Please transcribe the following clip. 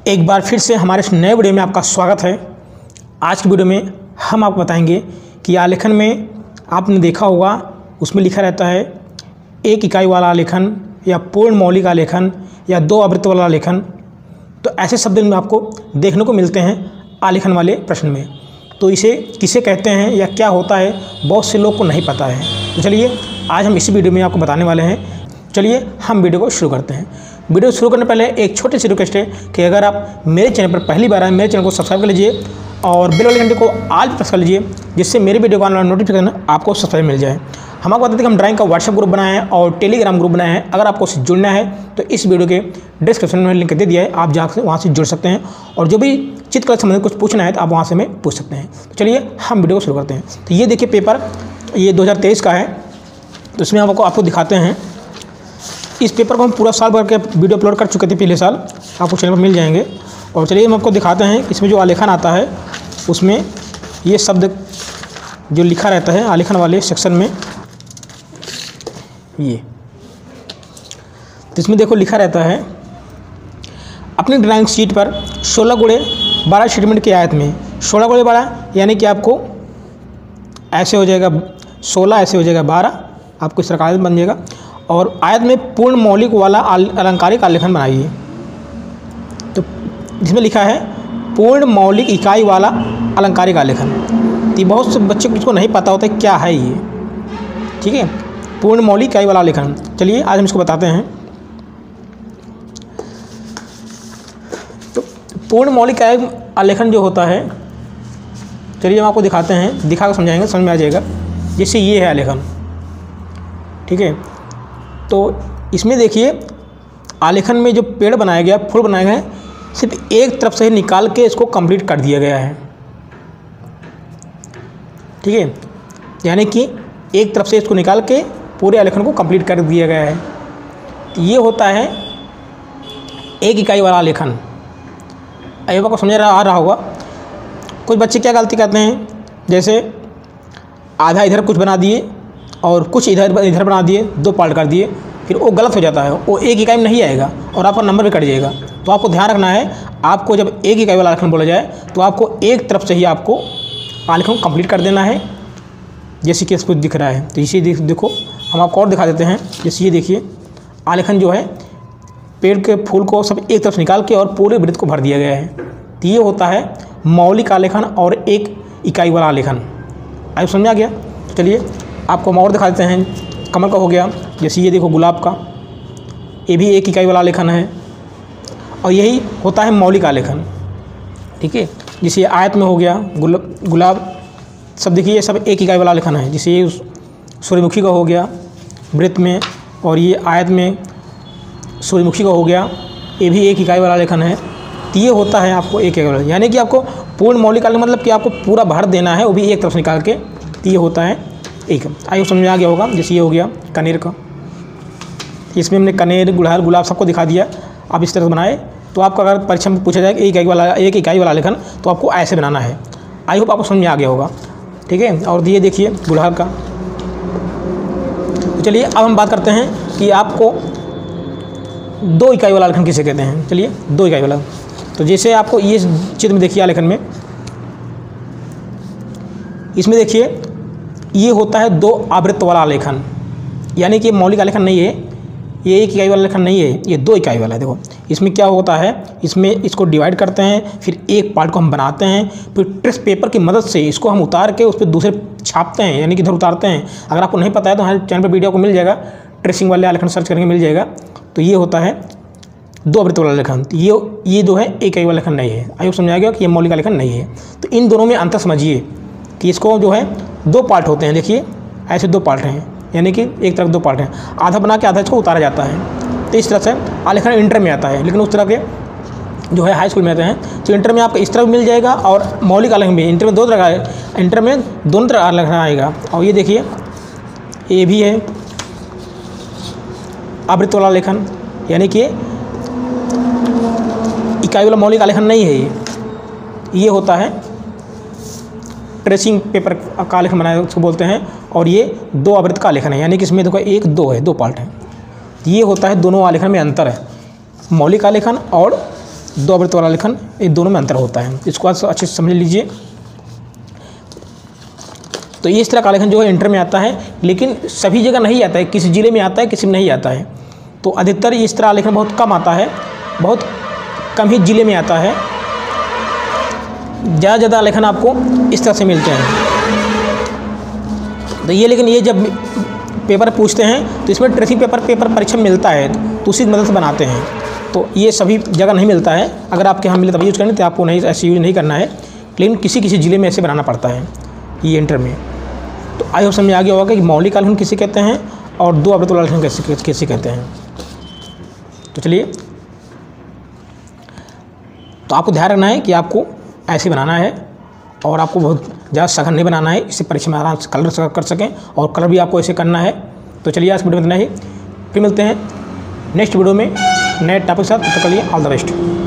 एक बार फिर से हमारे इस नए वीडियो में आपका स्वागत है। आज की वीडियो में हम आपको बताएंगे कि आलेखन में आपने देखा होगा उसमें लिखा रहता है एक इकाई वाला आलेखन या पूर्ण मौलिक आलेखन या दो आवृत्त वाला आलेखन। तो ऐसे शब्द में आपको देखने को मिलते हैं आलेखन वाले प्रश्न में। तो इसे किसे कहते हैं या क्या होता है बहुत से लोग को नहीं पता है। तो चलिए आज हम इसी वीडियो में आपको बताने वाले हैं। चलिए हम वीडियो को शुरू करते हैं। वीडियो शुरू करने पहले एक छोटी सी रिक्वेस्ट है कि अगर आप मेरे चैनल पर पहली बार आए मेरे चैनल को सब्सक्राइब कर लीजिए और बेल वाले घंटे को ऑल प्रेस कर लीजिए, जिससे मेरे वीडियो का नोटिफिकेशन आपको सब्सक्राइब मिल जाए। हम आपको बताते हैं कि हम ड्राइंग का व्हाट्सएप ग्रुप बनाए हैं और टेलीग्राम ग्रुप बनाए हैं। अगर आपको उससे जुड़ना है तो इस वीडियो के डिस्क्रिप्शन में लिंक दे दिया है, आप जाकर वहाँ से जुड़ सकते हैं और जो भी चित्रकला संबंधित कुछ पूछना है तो आप वहाँ से हमें पूछ सकते हैं। तो चलिए हम वीडियो को शुरू करते हैं। तो ये देखिए पेपर, ये 2023 का है। तो इसमें हम आपको दिखाते हैं। इस पेपर को हम पूरा साल भर के वीडियो अपलोड कर चुके थे पिछले साल, आपको चैनल पर मिल जाएंगे। और चलिए हम आपको दिखाते हैं इसमें जो आलेखन आता है उसमें ये शब्द जो लिखा रहता है आलेखन वाले सेक्शन में, ये तो इसमें देखो लिखा रहता है अपनी ड्राइंग शीट पर 16x12 सेंटीमीटर की आयत में 16x12 यानी कि आपको ऐसे हो जाएगा 16, ऐसे हो जाएगा 12, आपको इस तरह का आयत बन जाएगा। और आयत में पूर्ण मौलिक वाला अलंकारिक आलेखन बनाइए। तो इसमें लिखा है पूर्ण मौलिक इकाई वाला अलंकारिक आलेखन। तो बहुत से बच्चे को नहीं पता होता है क्या है ये, ठीक है, पूर्ण मौलिक इकाई वाला आलेखन। चलिए आज हम इसको बताते हैं। तो पूर्ण मौलिक इकाई आलेखन जो होता है, चलिए हम आपको दिखाते हैं, दिखा कर समझाएंगे, समझ में आ जाएगा। जैसे ये है आलेखन, ठीक है। तो इसमें देखिए आलेखन में जो पेड़ बनाया गया, फूल बनाया गया है, सिर्फ एक तरफ से ही निकाल के इसको कंप्लीट कर दिया गया है, ठीक है। यानी कि एक तरफ से इसको निकाल के पूरे आलेखन को कंप्लीट कर दिया गया है। तो ये होता है एक इकाई वाला आलेखन। अब आपको समझ आ रहा होगा। कुछ बच्चे क्या गलती करते हैं, जैसे आधा इधर कुछ बना दिए और कुछ इधर बना दिए, दो पार्ट कर दिए, फिर वो गलत हो जाता है, वो एक इकाई में नहीं आएगा और आपका नंबर भी कट जाएगा। तो आपको ध्यान रखना है, आपको जब एक इकाई वाला आलेखन बोला जाए तो आपको एक तरफ से ही आपको आलेखन कंप्लीट कर देना है। जैसे कि इसको दिख रहा है, तो इसी देखो हम आपको और दिखा देते हैं। जैसे ये देखिए आलेखन जो है पेड़ के फूल को सब एक तरफ निकाल के और पूरे वृत्त को भर दिया गया है। तो ये होता है मौलिक आलेखन और एक इकाई वाला आलेखन। आइए समझ आ गया। चलिए आपको हम और दिखा देते हैं। कमल का हो गया, जैसे ये देखो गुलाब का, ये भी एक इकाई वाला आलेखन है और यही होता है मौलिक आलेखन, ठीक है। जैसे ये आयत में हो गया गुलाब, सब देखिए ये सब एक इकाई वाला आलेखन है। जैसे ये सूर्यमुखी का हो गया वृत्त में, और ये आयत में सूर्यमुखी का हो गया, ये भी एक इकाई वाला आलेखन है। तो ये होता है आपको एक इकाई वाला, यानी कि आपको पूर्ण मौलिक आलेखन मतलब कि आपको पूरा भर देना है, वो भी एक तरफ से निकाल के। तो ये होता है एक। आइए समझ में आ गया होगा। जैसे ये हो गया कनेर का, इसमें हमने कनेर, गुड़हल, गुलाब सबको दिखा दिया। आप इस तरह से बनाए तो आपको अगर परीक्षा में पूछा जाए एक इकाई वाला आलेखन तो आपको ऐसे बनाना है। आई होप आपको समझ में आ गया होगा, ठीक है। और ये देखिए गुड़हल का। तो चलिए अब हम बात करते हैं कि आपको दो इकाई वाला आलेखन किसे कहते हैं। चलिए दो इकाई वाला, तो जैसे आपको ये चित्र में देखिए आलेखन में, इसमें देखिए ये होता है दो आवृत्त वाला आलेखन, यानी कि मौलिक आलेखन नहीं है, ये एक इकाई वाला आलेखन नहीं है, ये दो इकाई वाला है। देखो इसमें क्या होता है, इसमें इसको डिवाइड करते हैं, फिर एक पार्ट को हम बनाते हैं, फिर ट्रेस पेपर की मदद से इसको हम उतार के उस पर दूसरे छापते हैं, यानी कि इधर उतारते हैं। अगर आपको नहीं पता है तो हमारे चैनल पर वीडियो को मिल जाएगा, ट्रेसिंग वाले आलेखन सर्च करके मिल जाएगा। तो ये होता है दो आवृत्त वाला आलेखन। तो ये जो है एक इकाई वाला आलेखन नहीं है। आइए समझा गया कि ये मौलिक आलेखन नहीं है। तो इन दोनों में अंतर समझिए कि इसको जो है दो पार्ट होते हैं। देखिए ऐसे दो पार्ट हैं, यानी कि एक तरफ दो पार्ट हैं, आधा बना के आधा इसको उतारा जाता है। तो इस तरह से आलेखन इंटर में आता है, लेकिन उस तरह के जो है हाई स्कूल में आते हैं। तो इंटर में आपको इस तरह मिल जाएगा और मौलिक आलेखन भी इंटर में दो तरह का, इंटर में दोनों तरह आलेखन आएगा। और ये देखिए ये भी है आवृत्त वाला आलेखन, यानी कि इकाई वाला मौलिक आलेखन नहीं है। ये होता है ट्रेसिंग पेपर का आलेखन बनाया उसको बोलते हैं, और ये दो आवृत्त का आलेखन है, यानी कि इसमें देखो एक दो है, दो पार्ट है। ये होता है दोनों आलेखन में अंतर है, मौलिक आलेखन और दो आवृत्त वाला लेखन, इन दोनों में अंतर होता है। इसको अच्छे से समझ लीजिए। तो ये इस तरह का आलेखन जो है इंटर में आता है, लेकिन सभी जगह नहीं आता है, किसी ज़िले में आता है, किसी में नहीं आता है। तो अधिकतर इस तरह आलेखन बहुत कम आता है, बहुत कम ही ज़िले में आता है। ज़्यादा आलेखन आपको इस तरह से मिलते हैं। तो ये, लेकिन ये जब पेपर पूछते हैं तो इसमें ट्रेसिंग पेपर परीक्षा मिलता है, तो उसी की मदद से बनाते हैं। तो ये सभी जगह नहीं मिलता है। अगर आपके यहाँ मिले तब यूज़ करें, तो आपको नहीं ऐसे यूज़ नहीं करना है, लेकिन किसी किसी ज़िले में ऐसे बनाना पड़ता है ये इंटर में। तो आई होप समझ आ गया होगा कि मौलिक आलेखन किसे कहते हैं और दो आवृत्त वाला आलेखन कैसे कहते हैं। तो चलिए, तो आपको ध्यान रखना है कि आपको ऐसे बनाना है और आपको बहुत ज़्यादा सघन नहीं बनाना है, इससे परीक्षा में आराम से कलर कर सकें, और कलर भी आपको ऐसे करना है। तो चलिए, आज वीडियो में इतना ही, फिर मिलते हैं नेक्स्ट वीडियो में नए टॉपिक के साथ। तब तक के लिए ऑल द बेस्ट।